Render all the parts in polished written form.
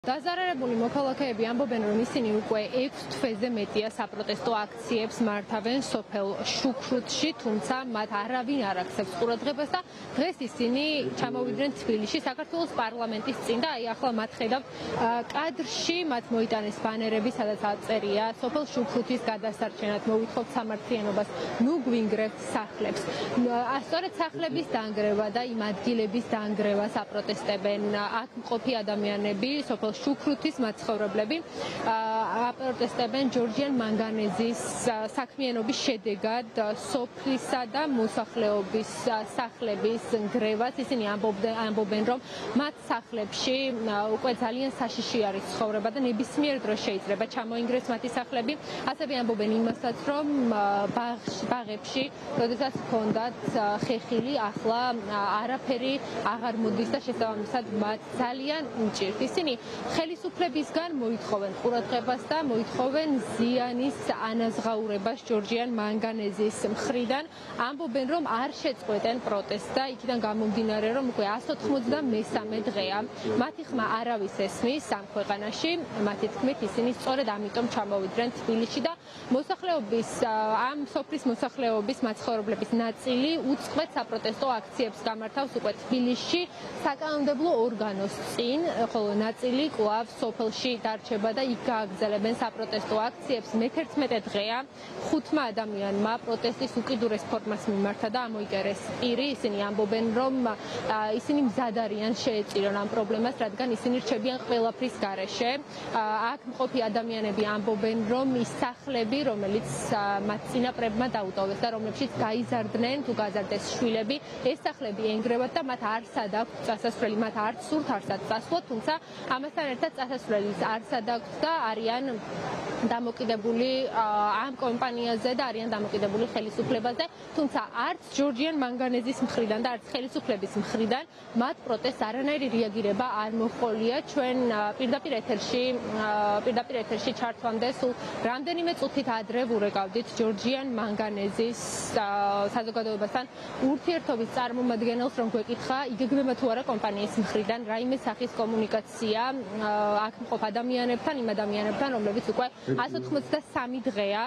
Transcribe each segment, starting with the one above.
დაზარალებული მოქალაქეები ამბობენ, რომ ისინი უკვე 6 თვეზე მეტია საპროტესტო აქციებს მართავენ სოფელ შუქრუთში, თუმცა მათ არავინ არ აქცევს ყურადღებას და დღეს ისინი ჩამოვიდნენ თბილისში, საქართველოს პარლამენტის წინ და აი ახლა მათ ხედავთ კადრში, მათ მოიტანეს ბანერები, სადაც აწერია სოფელ შუქრუთის გადასარჩენად მოვითხოვთ სამართლიანობას, ნუ გვინგრევთ სახლებს. სწორედ სახლების დანგრევა და იმ ადგილების დანგრევას აპროტესტებენ აქ მყოფი ადამიანები, სოფელ შუქრუთის მაცხოვრებლები აპროტესტებენ ჯორჯიან მანგანეზის საქმიანობის შედეგად სოფლისა და მოსახლეობის სახლების ნგრევას. ისინი ამბობენ, რომ მათ სახლებში უკვე ძალიან საშიში არის ცხოვრება და ნებისმიერ დროს შეიძლება ჩამოინგრეს მათი სახლები. ასევე ამბობენ იმასაც, რომ ბაღებში, როდესაც ჰქონდათ ხეხილი, ახლა არაფერი აღარ მოდის და შესაბამისად მათ ძალიან უჭირთ. ისინი ხელისუფლებისგან მოითხოვენ ყურადღებას და მოითხოვენ ზიანის ანაზღაურებას ჯორჯიან მანგანეზის მხრიდან. ამბობენ, რომ არ შეწყვეტენ პროტესტს და იქიდან გამომდინარე, რომ უკვე 193 დღეა მათი ხმა არავის ესმის ამ ქვეყანაში. მათი თქმით, ისინი სწორედ ამიტომ ჩამოვიდნენ თბილისში და ამ სოფლის მოსახლეობის მაცხოვრებლების ნაწილი უწყლოდ საპროტესტო აქციებს გამართავს უკვე თბილისში საკანონმდებლო ორგანოს წინ, ხოლო ნაწილი კვლავ სოფელში დარჩება და იქ გააგრძელებენ საპროტესტო აქციებს. მე-11 დღეა 5 ადამიანმა პროტესტის უკიდურეს ფორმას მიმართა და ამოიკერეს პირი. ისინი ამბობენ, რომ ისინი მზად არიან შეეწირონ ამ პრობლემას, რადგან ისინი რჩებიან ყველაფრის გარეშე. აქ მყოფი ადამიანები ამბობენ, რომ ის სახლები, რომელიც მათ წინაპრებმა დაუტოვეს და რომლებშიც გაიზარდნენ თუ გაზარდეს შვილები, ეს სახლები ენგრევათ და მათ არსად აქვთ წასასვლელი, მათ არ სურთ არსად წასვლათ, თუმცა ამასთან ერთად წასასვლელის არსად აქვთ და არიან დამოკიდებული ამ კომპანიაზე და არიან დამოკიდებული ხელისუფლებაზე, თუმცა არც ჯორჯიან მანგანეზის მხრიდან და არც ხელისუფლების მხრიდან მათ პროტესტს არანაირი რეაგირება არ მოჰყოლია. ჩვენ პირდაპირ ეთერში ჩართვამდე სულ რამდენიმე წუთით ადრე ვურეკავდით ჯორჯიან მანგანეზის საზოგადოებასთან ურთიერთობის წარმომადგენელს, რომ გვეკითხა იგეგმება თუ არა კომპანიის მხრიდან რაიმე სახის კომუნიკაცია აქ მყოფ ადამიანებთან, იმ ადამიანებთან, რომლებიც უკვე 183 დღეა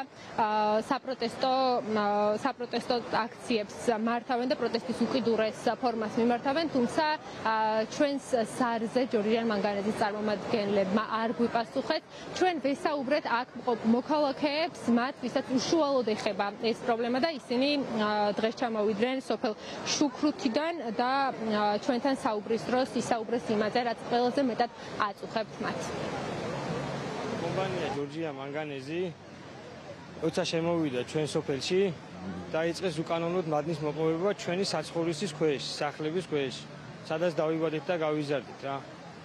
საპროტესტო აქციებს მართავენ და პროტესტის უკიდურეს ფორმას მიმართავენ, თუმცა ჩვენს სარზე ჯორჯიან მანგანეზის წარმომადგენლებმა არ გვიპასუხეთ. ჩვენ ვესაუბრეთ აქ მყოფ მოქალაქეებს, მათ ვისაც უშუალოდ ეხება ეს პრობლემა და ისინი დღეს ჩამოვიდნენ სოფელ შუქრუთიდან და ჩვენთან საუბრის დროს ისაუბრეს იმაზე, რაც ყველაზე მეტად აწუხებთ მათ. კომპანია ჯორჯია მანგანეზი როცა შემოვიდა ჩვენ სოფელში, დაიწყეს უკანონოდ მადნის მოპოვება ჩვენი საცხოვრისის ქვეშ, სახლების ქვეშ, სადაც დავიბადეთ და გავიზარდით რა.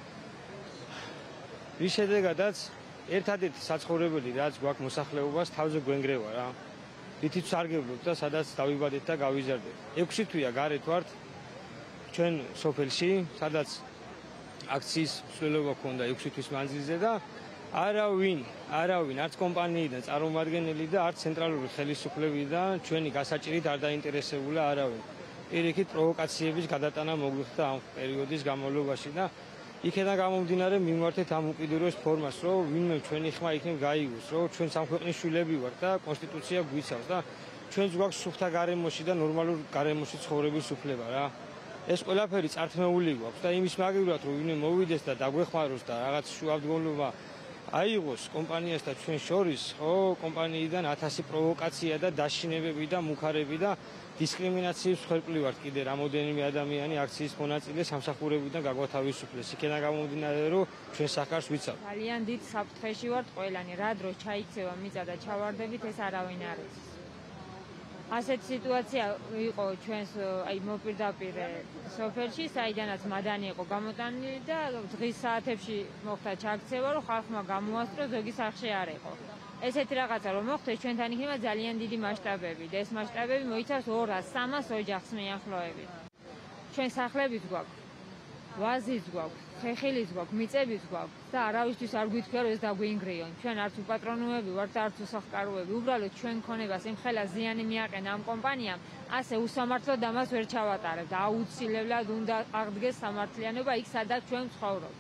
რის შედეგადაც ერთადერთი საცხოვრებელი, რაც გვაქვს მოსახლეობას, თავზე გვენგრევა რა. რითიც სარგებლობთ და სადაც დავიბადეთ და გავიზარდეთ. 6 თვეა გარეთ ვართ ჩვენ სოფელში, სადაც აქციის მსვლელობა ჰქონდა 6 თვის მანძილზე და არავინ, არც კომპანიიდან წარმომადგენელი და არც ცენტრალური ხელისუფლებიდან ჩვენი გასაჭირით არ დაინტერესებულა არავინ. პირიქით პროვოკაციების გადატანა მოგვიხდა ამ პერიოდის განმავლობაში და იქიდან გამომდინარე მიმართეთ ამ უკიდურეს ფორმას, რომ ვინმე ჩვენი ხმა იქნებ გაიგოს, რომ ჩვენ სამქვეყნის შვილები ვართ და კონსტიტუცია გვიცავს და ჩვენც გვაქვს სუფთა გარემოში და ნორმალურ გარემოში ცხოვრების უფლება რა. ეს ყველაფერი წართმეული გვაქვს და იმის მაგივრად რომ ვინმე მოვიდეს და დაგვეხმაროს და რაღაც შუამდგომლობა აიღოს კომპანიას და ჩვენ შორის, ხო, კომპანიიდან 1000 პროვოკაცია და დაშინებები და მუხარები და დისკრიმინაციის მსხვერპლი ვართ კიდე რამოდენიმე ადამიანი აქციის მონაწილე სამსახურებიდან გაგვათავისუფლეს. იქიდან გამომდინარე, რომ ჩვენ სახარს ვიცავთ. ძალიან დიდ საფრთხეში ვართ ყველანი, რა დროს ჩაიქცევა მიწა და ჩავარდებით, ეს არავინ არ იცის. ასეთ სიტუაცია იყო ჩვენს მოპირდაპირ სოფელში, საიდანაც მადანი იყო გამოტანილი და დღის საათებში მოხდა ჩაქცევა, რომ ხალხმა გამოასწრო, ზოგი სახლში არ იყო. ესეთი რაღაცა რომ მოხდეს, ჩვენთან იქნება ძალიან დიდი მასშტაბები და ეს მასშტაბები მოიცავს 200-300 ოჯახს მიახლოებით. ჩვენ სახლებიც გვაქვს, ვაზიც გვაქვს, ხეხილიც გვაქვს, მიწებიც გვაქვს და არავისთვის არ გვითქვია, რომ ეს დაგვინგრიონ. ჩვენ არც უპატრონოები ვართ, არც უსახლკაროები. უბრალოდ ჩვენ ქონებას იმხელა ზიანი მიაყენა ამ კომპანიამ, ასე უსამართლოდ ამას ვერ ჩავატარებთ. აუცილებლად უნდა აღდგეს სამართლიანობა იქ, სადაც ჩვენ ვცხოვრობთ.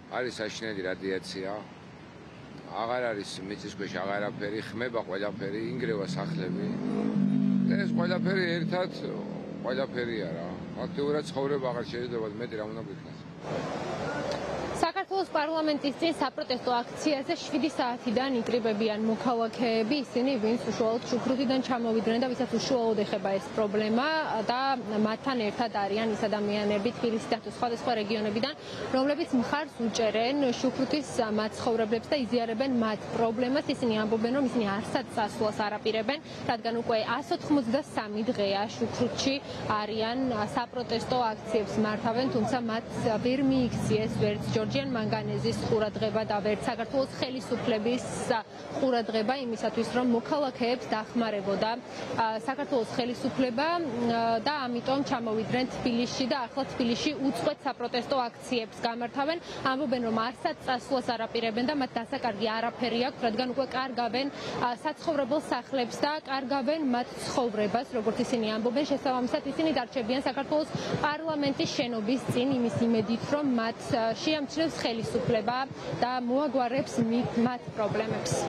არის საშინელი რადიაცია. აღარ არის მიწისქვეშ აღარაფერი, ხმება ყველაფერი, ინგრევა სახლები. ეს ყველაფერი ერთად ყველაფერია რა. ფაქტიურად ცხოვრება აღარ შეიძლება მეტი რა უნდა გიქნას. საქართველოს პარლამენტის წინ საპროტესტო აქციაზე 7 საათიდან იკრიბებიან მოქალაქეები, ისინი ვინც უშუალოდ შუქრუთიდან ჩამოვიდნენ და ვისაც უშუალოდ ეხება ეს პრობლემა და მათთან ერთად არიან ის ადამიანები თბილისიდან თუ სხვადასხვა რეგიონებიდან, რომლებიც მხარს უჭერენ შუქრუთის მაცხოვრებლებს და იზიარებენ მათ პრობლემას. ისინი ამბობენ, რომ ისინი არსად წასვლას არ აპირებენ, რადგან უკვე 183 დღეა შუქრუთში არიან, საპროტესტო აქციებს მართავენ, თუმცა მათ ვერ მიიქციეს ვერც ჯორჯიან მანგანეზის ყურადღება და ვერც საქართველოს ხელისუფლების ყურადღება იმისათვის, რომ მოქალაქეებს დახმარებოდა საქართველოს ხელისუფლება და ამიტომ ჩამოვიდნენ თბილისში და ახლა თბილისში უწყვეტ საპროტესტო აქციებს გამართავენ. ამბობენ, რომ არსად წასვლას არ აპირებენ და მათ დასაკარგი არაფერი აქვს, რადგან უკვე კარგავენ საცხოვრებელ სახლებს და კარგავენ მათ ცხოვრებას, როგორც ისინი ამბობენ. შესაბამისად, ისინი დარჩებიან საქართველოს პარლამენტის შენობის წინ იმის იმედით, რომ მათ შეამჩნევს ხელისუფლება და მოაგვარებს მათ პრობლემებს.